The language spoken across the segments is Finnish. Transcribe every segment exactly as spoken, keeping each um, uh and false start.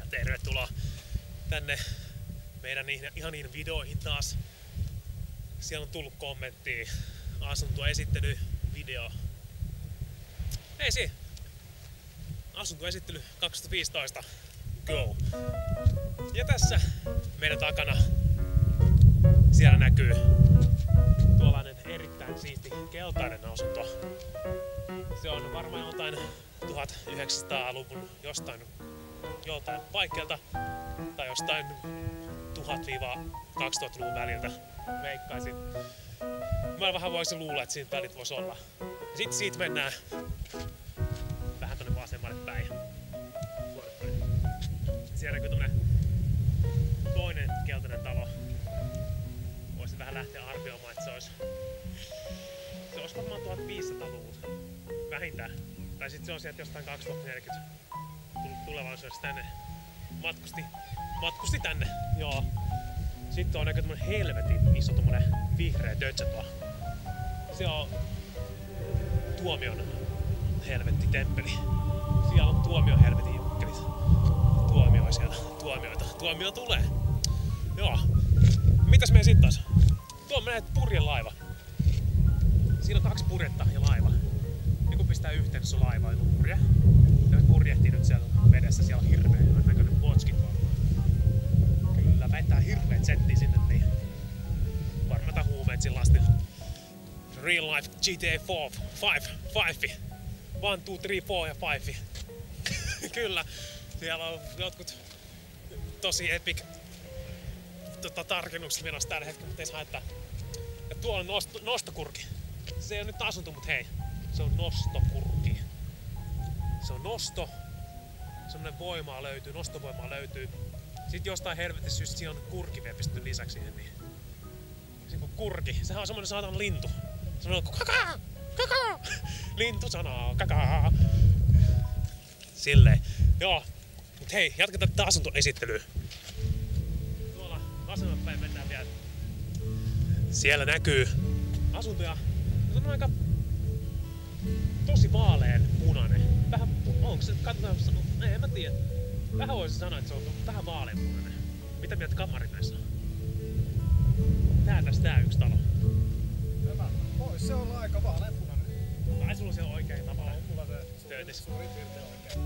Tervetuloa tänne meidän ihaniin videoihin taas. Siellä on tullut kommenttia, asuntoesittely video. Ei si, asuntoesittely kaksituhattaviisitoista. Go! Ja tässä meidän takana siellä näkyy tuollainen erittäin siisti keltainen asunto. Se on varmaan jotain tuhatyhdeksänsataaluvun jostain joltain paikkeelta tai jostain tuhat-kaksituhattaluvun väliltä, veikkaisin. Mä vähän voisin luulla, että siitä välit voisi olla. Ja sit siitä mennään vähän tonne vasemmalle päin. Siellä näkyy tommonen toinen keltainen talo. Voisin vähän lähteä arvioimaan, että se olisi se olisi varmaan tuhatviisisataaluvulta vähintään. Tai sit se on sieltä jostain kaksituhattaneljäkymmentä tulevaisuudessa tänne. Matkusti, matkusti tänne, joo. Sitten on näkö tommonen helvetin iso tommonen vihreä dödsätoa. Se on tuomion helvetti temppeli. Siellä on tuomion helvetin jukkelit. Tuomio siellä, tuomioita. Tuomio tulee. Joo. Mitäs meidän sit taas? Tuo menee purjelaiva. Siinä on kaksi purjetta ja laiva. Ja kun pistää yhteen, se on laiva ja purje. Ja se purjehtii nyt siellä vedessä. Siellä on hirveä näköinen botski varmaan. Kyllä, vetää hirveet settiä sinne, niin varmaan tää huumeet sillä asti. Real life G T A neljä, viisi, viisi. One, two, three, four ja five. Kyllä, siellä on jotkut tosi epic tota, tarkennukset menossa tällä hetkellä, mutta ei saa haittaa. Ja tuolla on nosto, nostokurki. Se ei ole nyt asunto, mut hei, se on nostokurki. Se on nosto. Semmonen voimaa löytyy, nostovoimaa löytyy. Sitten jostain helvetin syystä siinä on kurki vielä pistetty lisäksi siihen. Niin. Siinä on kurki. Sehän on semmonen saatan lintu. Se on kakaa! Kakaa! Lintu sanoo kakaa! Silleen. Joo. Mut hei, jatketaan tätä asuntoesittelyä. Tuolla vasemmalle päin mennään vielä. Siellä näkyy asuntoja. Se on aika tosi vaalean punainen. Vähän, onko se, katsotaan, ei en mä tiedä. Vähän voisin sanoa, että se on vähän vaaleanpunainen. Mitä mieltä kamarit näissä on? Tää tässä tää yksi talo. Hyvä. Vois se olla aika vaaleanpunainen. Ai sulla se on oikein tavalla. On mulla se Töötis. suurin piirtein oikein.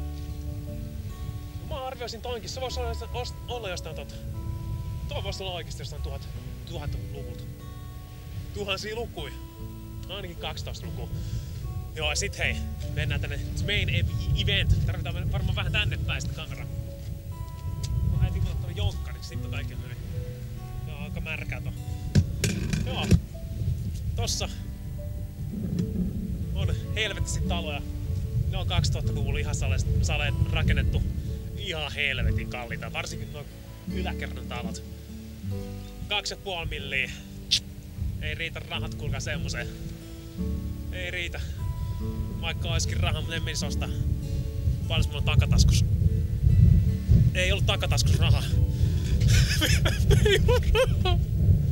Mä arvioisin toinkin. Se voisi olla, olla jostain tota. Tuo voisi olla oikeesti jostain tuhat, tuhat-luvulta. Tuhansia lukui. Ainakin kaksitoista lukua. Joo, ja sit hei, mennään tänne main event. Tarvitaan varmaan vähän tänne päin sitä kameraa. Mä haitin mulle tuonne jonkkariksi, sit on kaikki hyvin. Joo, aika märkää to. Joo. Tossa on helvetisti taloja. Ne on kaksituhattaluvulla ihan saleen, saleen rakennettu. Ihan helvetin kalliita, varsinkin nuo yläkerran talot. Kaksi ja puoli milliä. Ei riitä rahat, kuulkaa semmoseen. Ei riitä. Vaikka olisikin rahaa, mutta en menisi ostaa. Paljon mulla on takataskus. Ei ollut takataskus rahaa. Ei ollut rahaa.